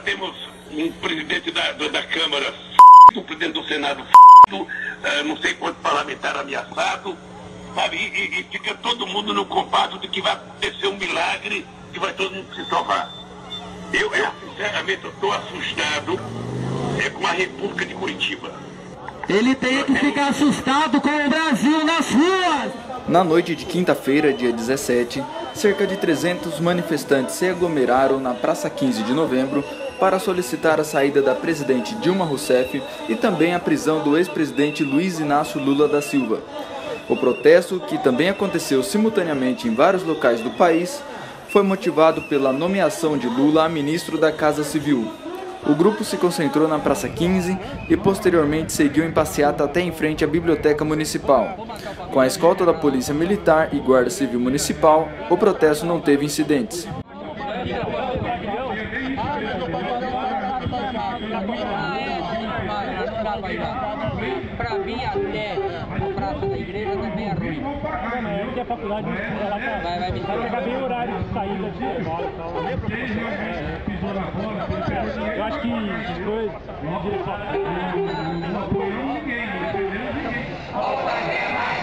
temos um presidente da Câmara, um presidente do Senado, não sei quanto parlamentar ameaçado, sabe? E fica todo mundo no compasso de que vai acontecer um milagre e vai todo mundo se salvar. Eu sinceramente, estou assustado com a República de Curitiba. Ele tem que ficar assustado com o Brasil nas ruas! Na noite de quinta-feira, dia 17, cerca de 300 manifestantes se aglomeraram na Praça 15 de Novembro para solicitar a saída da presidente Dilma Rousseff e também a prisão do ex-presidente Luiz Inácio Lula da Silva. O protesto, que também aconteceu simultaneamente em vários locais do país, foi motivado pela nomeação de Lula a ministro da Casa Civil. O grupo se concentrou na Praça 15 e posteriormente seguiu em passeata até em frente à Biblioteca Municipal. Com a escolta da Polícia Militar e Guarda Civil Municipal, o protesto não teve incidentes. Para vir até a praça da igreja também é ruim. A faculdade vai pegar bem o horário de saída de escola e tal. Eu acho que depois em direção